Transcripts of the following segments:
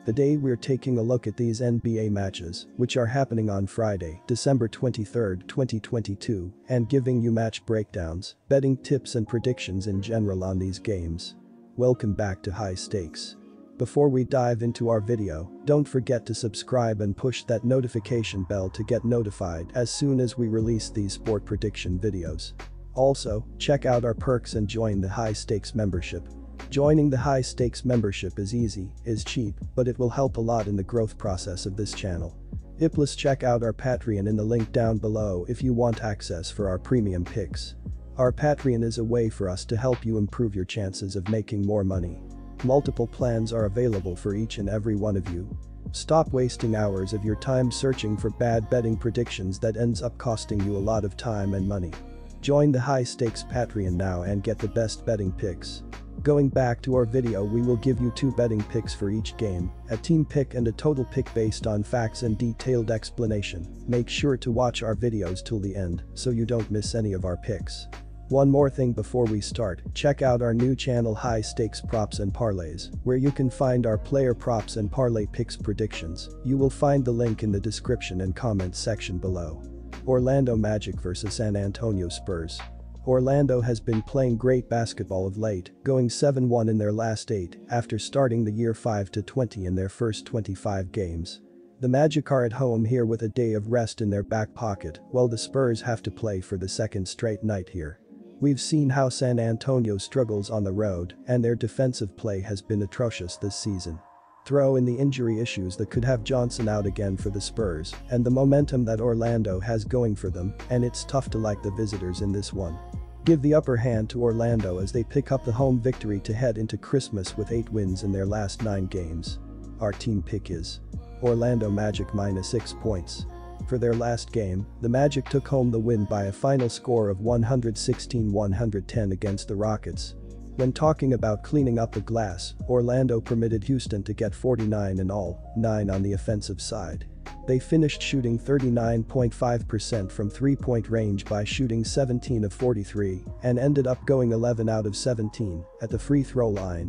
Today we're taking a look at these NBA matches, which are happening on Friday, December 23, 2022, and giving you match breakdowns, betting tips and predictions in general on these games. Welcome back to High Stakes. Before we dive into our video, don't forget to subscribe and push that notification bell to get notified as soon as we release these sport prediction videos. Also, check out our perks and join the High Stakes membership. Joining the High Stakes membership is easy, is cheap, but it will help a lot in the growth process of this channel. Plus check out our Patreon in the link down below if you want access for our premium picks. Our Patreon is a way for us to help you improve your chances of making more money. Multiple plans are available for each and every one of you. Stop wasting hours of your time searching for bad betting predictions that ends up costing you a lot of time and money. Join the High Stakes Patreon now and get the best betting picks. Going back to our video, we will give you 2 betting picks for each game, a team pick and a total pick based on facts and detailed explanation. Make sure to watch our videos till the end so you don't miss any of our picks. One more thing before we start, check out our new channel High Stakes Props and Parlays, where you can find our player props and parlay picks predictions. You will find the link in the description and comments section below. Orlando Magic vs San Antonio Spurs. Orlando has been playing great basketball of late, going 7-1 in their last 8 after starting the year 5-20 in their first 25 games. The Magic are at home here with a day of rest in their back pocket, while the Spurs have to play for the second straight night here. We've seen how San Antonio struggles on the road, and their defensive play has been atrocious this season. Throw in the injury issues that could have Johnson out again for the Spurs, and the momentum that Orlando has going for them, and it's tough to like the visitors in this one. Give the upper hand to Orlando as they pick up the home victory to head into Christmas with 8 wins in their last 9 games. Our team pick is Orlando Magic -6 points. For their last game, the Magic took home the win by a final score of 116-110 against the Rockets. When talking about cleaning up the glass, Orlando permitted Houston to get 49 in all, 9 on the offensive side. They finished shooting 39.5% from three-point range by shooting 17 of 43 and ended up going 11 out of 17 at the free throw line,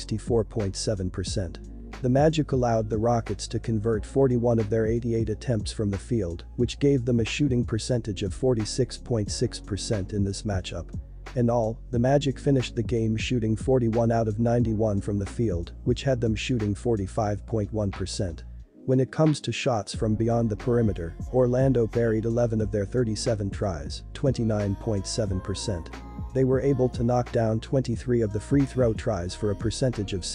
64.7%. The Magic allowed the Rockets to convert 41 of their 88 attempts from the field, which gave them a shooting percentage of 46.6% in this matchup. In all, the Magic finished the game shooting 41 out of 91 from the field, which had them shooting 45.1%. When it comes to shots from beyond the perimeter, Orlando buried 11 of their 37 tries, 29.7%. They were able to knock down 23 of the free throw tries for a percentage of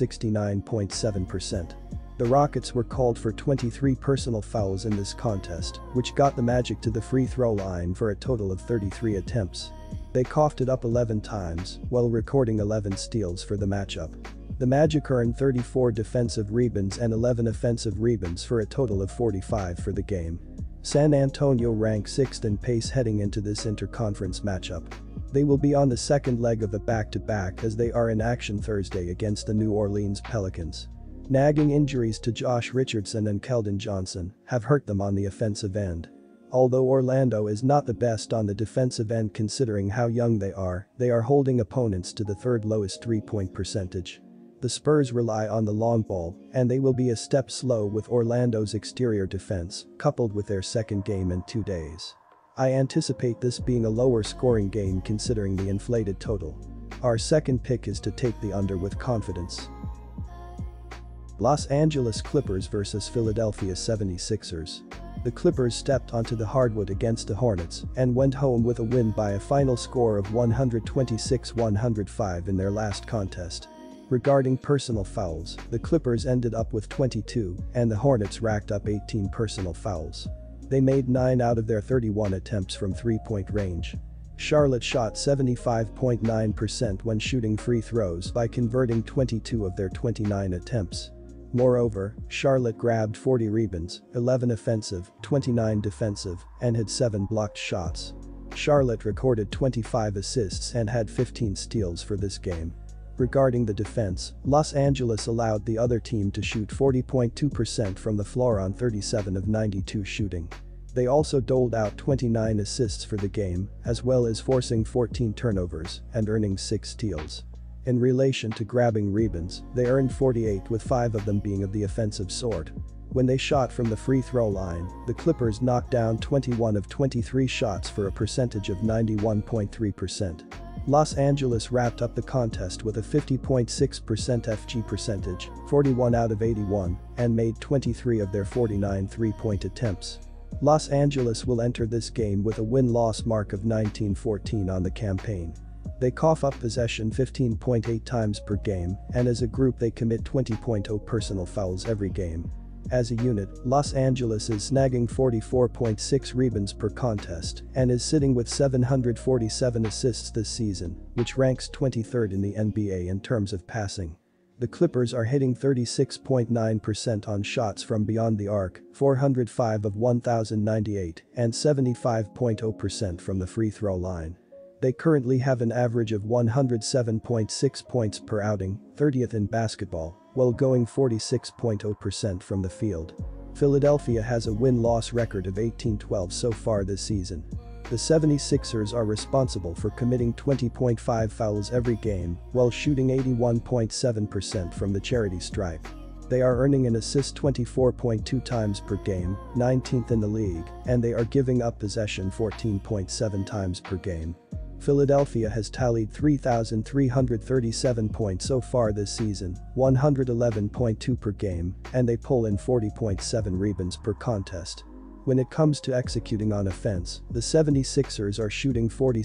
69.7%. The Rockets were called for 23 personal fouls in this contest, which got the Magic to the free throw line for a total of 33 attempts. They coughed it up 11 times, while recording 11 steals for the matchup. The Magic earned 34 defensive rebounds and 11 offensive rebounds for a total of 45 for the game. San Antonio ranked 6th in pace heading into this interconference matchup. They will be on the second leg of a back-to-back as they are in action Thursday against the New Orleans Pelicans. Nagging injuries to Josh Richardson and Keldon Johnson have hurt them on the offensive end. Although Orlando is not the best on the defensive end considering how young they are holding opponents to the 3rd lowest three-point percentage. The Spurs rely on the long ball, and they will be a step slow with Orlando's exterior defense, coupled with their second game in 2 days. I anticipate this being a lower scoring game considering the inflated total. Our second pick is to take the under with confidence. Los Angeles Clippers vs Philadelphia 76ers. The Clippers stepped onto the hardwood against the Hornets and went home with a win by a final score of 126-105 in their last contest. Regarding personal fouls, the Clippers ended up with 22 and the Hornets racked up 18 personal fouls. They made 9 out of their 31 attempts from three-point range. Charlotte shot 75.9% when shooting free throws by converting 22 of their 29 attempts. Moreover, Charlotte grabbed 40 rebounds, 11 offensive, 29 defensive, and had 7 blocked shots. Charlotte recorded 25 assists and had 15 steals for this game. Regarding the defense, Los Angeles allowed the other team to shoot 40.2% from the floor on 37 of 92 shooting. They also doled out 29 assists for the game, as well as forcing 14 turnovers and earning 6 steals. In relation to grabbing rebounds, they earned 48 with 5 of them being of the offensive sort. When they shot from the free throw line, the Clippers knocked down 21 of 23 shots for a percentage of 91.3%. Los Angeles wrapped up the contest with a 50.6% FG percentage, 41 out of 81, and made 23 of their 49 three-point attempts. Los Angeles will enter this game with a win-loss mark of 19-14 on the campaign. They cough up possession 15.8 times per game, and as a group they commit 20.0 personal fouls every game. As a unit, Los Angeles is snagging 44.6 rebounds per contest and is sitting with 747 assists this season, which ranks 23rd in the NBA in terms of passing. The Clippers are hitting 36.9% on shots from beyond the arc, 405 of 1,098, and 75.0% from the free throw line. They currently have an average of 107.6 points per outing, 30th in basketball, while going 46.0% from the field. Philadelphia has a win-loss record of 18-12 so far this season. The 76ers are responsible for committing 20.5 fouls every game while shooting 81.7% from the charity stripe. They are earning an assist 24.2 times per game, 19th in the league, and they are giving up possession 14.7 times per game. Philadelphia has tallied 3,337 points so far this season, 111.2 per game, and they pull in 40.7 rebounds per contest. When it comes to executing on offense, the 76ers are shooting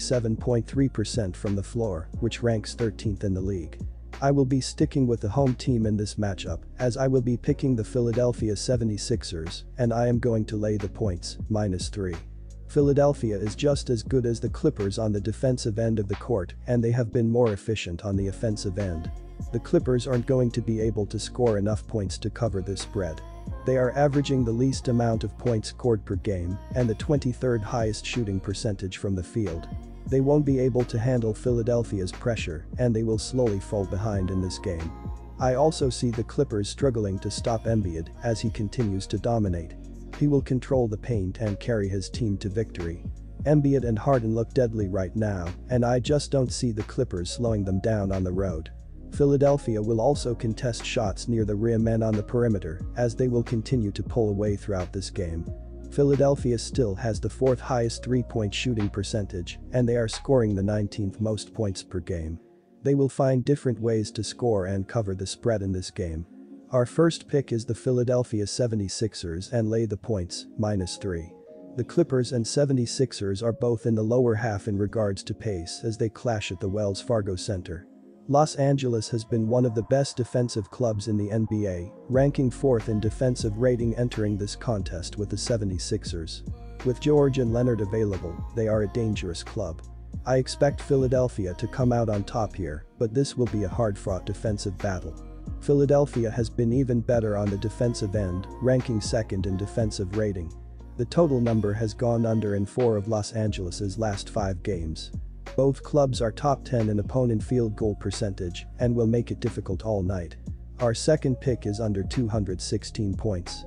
47.3% from the floor, which ranks 13th in the league. I will be sticking with the home team in this matchup, as I will be picking the Philadelphia 76ers, and I am going to lay the points, -3. Philadelphia is just as good as the Clippers on the defensive end of the court, and they have been more efficient on the offensive end. The Clippers aren't going to be able to score enough points to cover this spread. They are averaging the least amount of points scored per game and the 23rd highest shooting percentage from the field. They won't be able to handle Philadelphia's pressure, and they will slowly fall behind in this game. I also see the Clippers struggling to stop Embiid as he continues to dominate. He will control the paint and carry his team to victory. Embiid and Harden look deadly right now, and I just don't see the Clippers slowing them down on the road. Philadelphia will also contest shots near the rim and on the perimeter, as they will continue to pull away throughout this game. Philadelphia still has the 4th highest three-point shooting percentage, and they are scoring the 19th most points per game. They will find different ways to score and cover the spread in this game. Our first pick is the Philadelphia 76ers and lay the points, -3. The Clippers and 76ers are both in the lower half in regards to pace as they clash at the Wells Fargo Center. Los Angeles has been one of the best defensive clubs in the NBA, ranking 4th in defensive rating entering this contest with the 76ers. With George and Leonard available, they are a dangerous club. I expect Philadelphia to come out on top here, but this will be a hard-fought defensive battle. Philadelphia has been even better on the defensive end, ranking 2nd in defensive rating. The total number has gone under in 4 of Los Angeles's last 5 games. Both clubs are top 10 in opponent field goal percentage and will make it difficult all night. Our second pick is under 216 points.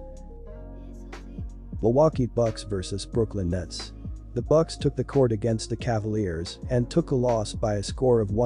Milwaukee Bucks vs Brooklyn Nets. The Bucks took the court against the Cavaliers and took a loss by a score of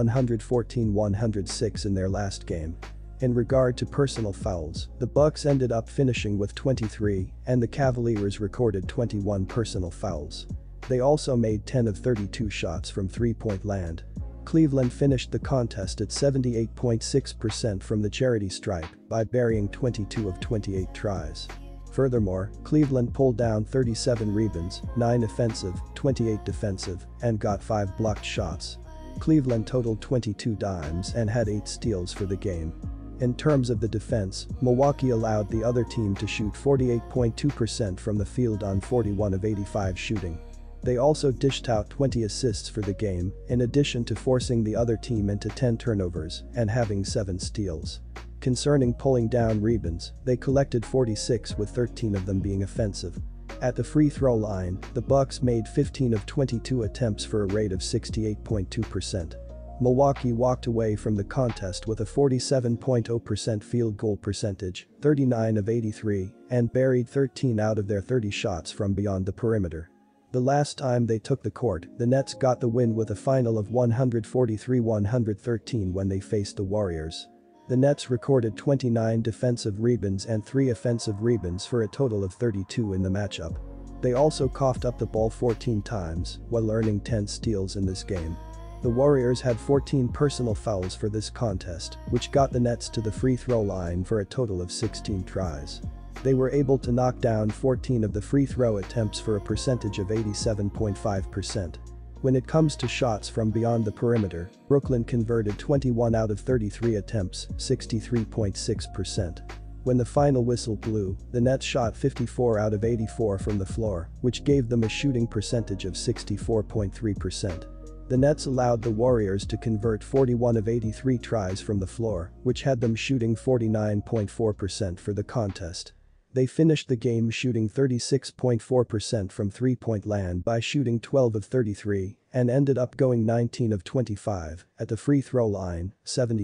114-106 in their last game. In regard to personal fouls, the Bucks ended up finishing with 23 and the Cavaliers recorded 21 personal fouls. They also made 10 of 32 shots from three-point land. Cleveland finished the contest at 78.6% from the charity stripe by burying 22 of 28 tries. Furthermore, Cleveland pulled down 37 rebounds, 9 offensive, 28 defensive, and got 5 blocked shots. Cleveland totaled 22 dimes and had 8 steals for the game. In terms of the defense, Milwaukee allowed the other team to shoot 48.2% from the field on 41 of 85 shooting. They also dished out 20 assists for the game, in addition to forcing the other team into 10 turnovers and having 7 steals. Concerning pulling down rebounds, they collected 46 with 13 of them being offensive. At the free throw line, the Bucks made 15 of 22 attempts for a rate of 68.2%. Milwaukee walked away from the contest with a 47.0% field goal percentage, 39 of 83, and buried 13 out of their 30 shots from beyond the perimeter. The last time they took the court, the Nets got the win with a final of 143-113 when they faced the Warriors. The Nets recorded 29 defensive rebounds and 3 offensive rebounds for a total of 32 in the matchup. They also coughed up the ball 14 times, while earning 10 steals in this game. The Warriors had 14 personal fouls for this contest, which got the Nets to the free throw line for a total of 16 tries. They were able to knock down 14 of the free throw attempts for a percentage of 87.5%. When it comes to shots from beyond the perimeter, Brooklyn converted 21 out of 33 attempts, 63.6%. When the final whistle blew, the Nets shot 54 out of 84 from the floor, which gave them a shooting percentage of 64.3%. The Nets allowed the Warriors to convert 41 of 83 tries from the floor, which had them shooting 49.4% for the contest. They finished the game shooting 36.4% from three-point land by shooting 12 of 33 and ended up going 19 of 25 at the free throw line,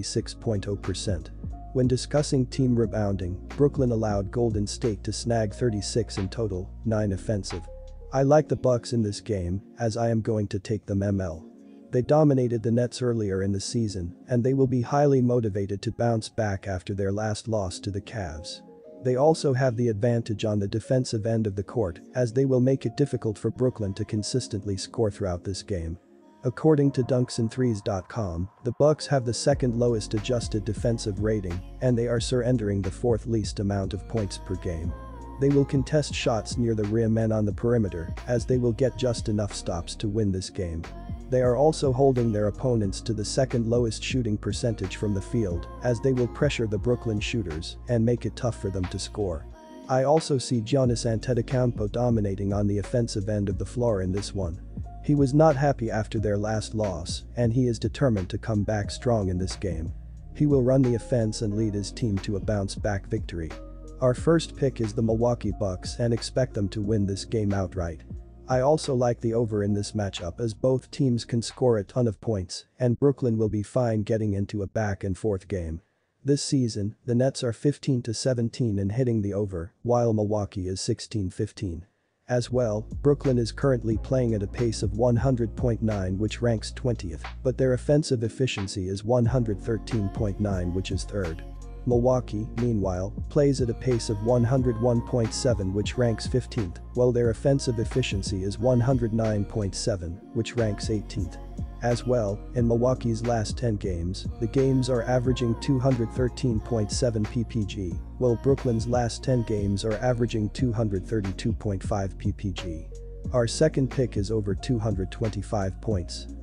76.0%. When discussing team rebounding, Brooklyn allowed Golden State to snag 36 in total, 9 offensive. I like the Bucks in this game, as I am going to take them ML. They dominated the Nets earlier in the season, and they will be highly motivated to bounce back after their last loss to the Cavs. They also have the advantage on the defensive end of the court, as they will make it difficult for Brooklyn to consistently score throughout this game. According to dunksandthrees.com, the Bucks have the second lowest adjusted defensive rating, and they are surrendering the fourth least amount of points per game. They will contest shots near the rim and on the perimeter, as they will get just enough stops to win this game. They are also holding their opponents to the second lowest shooting percentage from the field, as they will pressure the Brooklyn shooters and make it tough for them to score. I also see Giannis Antetokounmpo dominating on the offensive end of the floor in this one. He was not happy after their last loss, and he is determined to come back strong in this game. He will run the offense and lead his team to a bounce-back victory. Our first pick is the Milwaukee Bucks and expect them to win this game outright. I also like the over in this matchup as both teams can score a ton of points and Brooklyn will be fine getting into a back and forth game. This season, the Nets are 15-17 in hitting the over, while Milwaukee is 16-15. As well, Brooklyn is currently playing at a pace of 100.9 which ranks 20th, but their offensive efficiency is 113.9 which is 3rd. Milwaukee, meanwhile, plays at a pace of 101.7 which ranks 15th, while their offensive efficiency is 109.7, which ranks 18th. As well, in Milwaukee's last 10 games, the games are averaging 213.7 ppg, while Brooklyn's last 10 games are averaging 232.5 ppg. Our second pick is over 225 points.